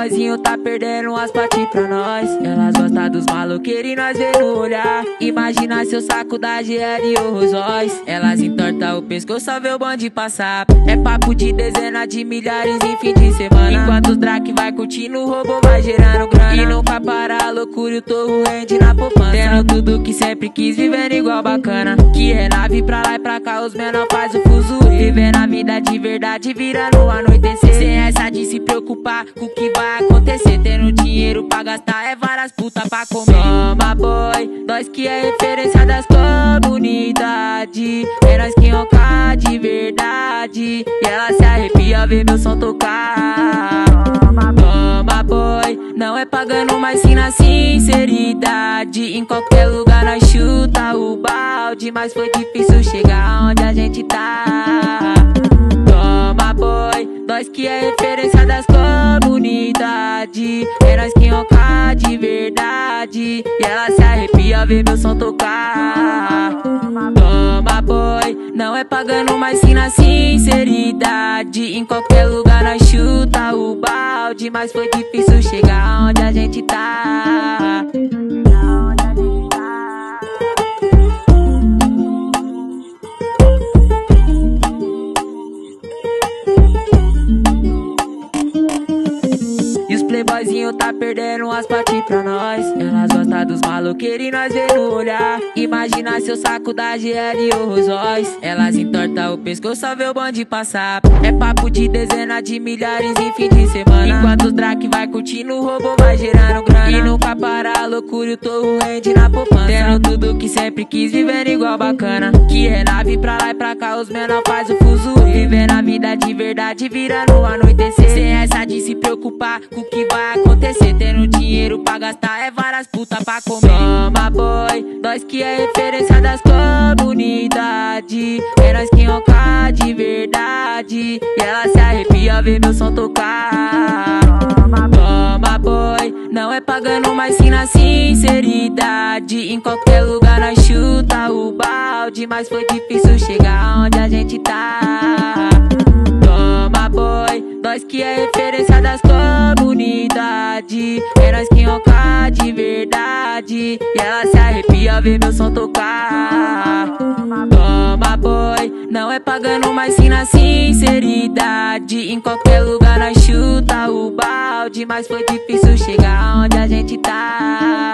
playboyzinho tá perdendo as partes pra nós. Elas gostam dos maloqueiros e nós vê no olhar. Imagina seu saco da GL e o Rolls Royce. Elas entortam o pescoço só vê o bonde passar. É papo de dezenas de milhares em fim de semana. Enquanto os Drac vai curtindo, o robô vai gerando grana. E nunca para a loucura, o torro rende na poupança. Tendo tudo que sempre quis, vivendo igual bacana. Que é nave pra lá e pra cá, os menor faz o fuso. Vivendo a vida de verdade, virando o anoitecer. Sem essa de se preocupar com o que vai acontecer. Tendo dinheiro pra gastar, é várias putas pra comer. Toma boy, nós que é referência das comunidades. É nós que ronca de verdade. E ela se arrepia ver meu som tocar. Toma boy, não é pagando, mas sim na sinceridade. Em qualquer lugar nós chuta o balde, mas foi difícil chegar onde a gente tá. Toma boy, nós que é referência das comunidades. É nós que ronca de verdade. E ela se arrepia ver meu som tocar. Toma boy, não é pagando, mas sim na sinceridade. Em qualquer lugar nós chuta o balde, mas foi difícil chegar onde a gente tá. E os playboyzinho tá perdendo as partes pra nós. Elas gostam dos maloqueiros e nós vê no olhar. Imagina seu saco da GL e o Rolls Royce. Elas entortam o pescoço só vê o bonde passar. É papo de dezenas de milhares em fim de semana. Enquanto os Drac vai curtindo, o robô vai gerando grana. E nunca para a loucura, o torro rende na poupança. Tendo tudo que sempre quis, vivendo igual bacana. Que é nave pra lá e pra cá, os menor faz o fuso. Vivendo a vida de verdade, virando o anoitecer. Sem essa de se preocupar com o que vai acontecer. Tendo dinheiro pra gastar, é várias putas pra comer. Toma boy, nós que é referência das comunidades. É nós que ronca de verdade. E ela se arrepia ver meu som tocar. Toma boy, não é pagando, mas sim na sinceridade. Em qualquer lugar nós chuta o balde, mas foi difícil chegar onde a gente tá. Toma boy, nós que é referência das comunidades. É nós que ronca de verdade. E ela se arrepia ver meu som tocar. Toma boy, não é pagando, mas sim na sinceridade. Em qualquer lugar nós chuta o balde, mas foi difícil chegar onde a gente tá.